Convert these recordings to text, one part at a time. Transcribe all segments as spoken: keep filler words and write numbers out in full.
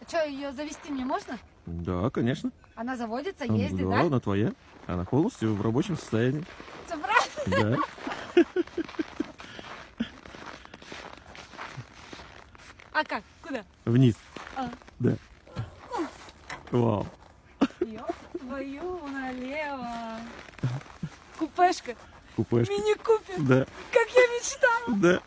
что, ее завести мне можно? Да, конечно. Она заводится, ездит, да? да? Она твоя. Она полностью в рабочем состоянии. Все правда? Да. А как? Куда? Вниз. А. Да. Вау. Ёб твою налево. Купешка. Купешка. Мини-купер. Да. Как я мечтала. Да.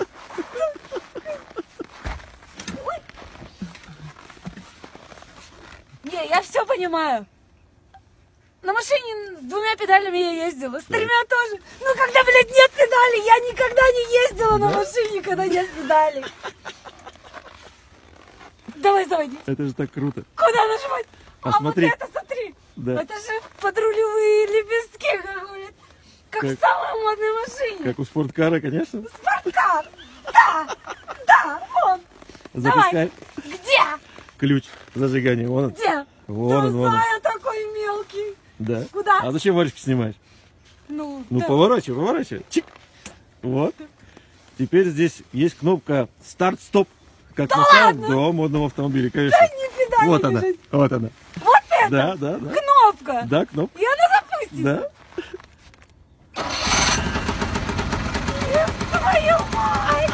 Не, я все понимаю. На машине с двумя педалями я ездила, с тремя тоже. Но когда, блядь, нет педалей, я никогда не ездила на машине, когда нет педалей. Давай заводи. Это же так круто. Куда нажимать? А, а смотри. вот это смотри. Да. Это же подрулевые лепестки, как, блядь, как, Как- в самой модной машине. Как у спорткара, конечно. Спорткар. Да, да, вон. Запускай. Где? Ключ зажигания. Вон он. Где? Вон да он, вон он. знаю, такой мелкий. Да. Куда? А зачем варежки снимаешь? Ну, Ну, да. поворачивай, поворачивай. Чик. Вот. Теперь здесь есть кнопка старт-стоп. Как Да на самом ладно? да, модном автомобиле, конечно. Да не педали Вот она, лежит. вот она. Вот это? Да, да, да. Кнопка. Да, кнопка. И она запустится. Да. Твою мать!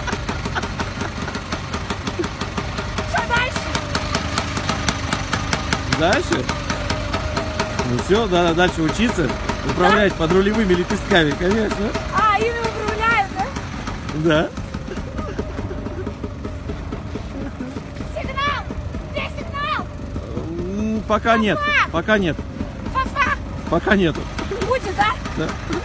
Что дальше? Дальше? Ну все, надо дальше учиться управлять подрулевыми лепестками, конечно. А, ими управляют, да? Да. Сигнал! Где сигнал? М, Пока нет, пока нет, Фафа! пока нету. Будет, да? Да.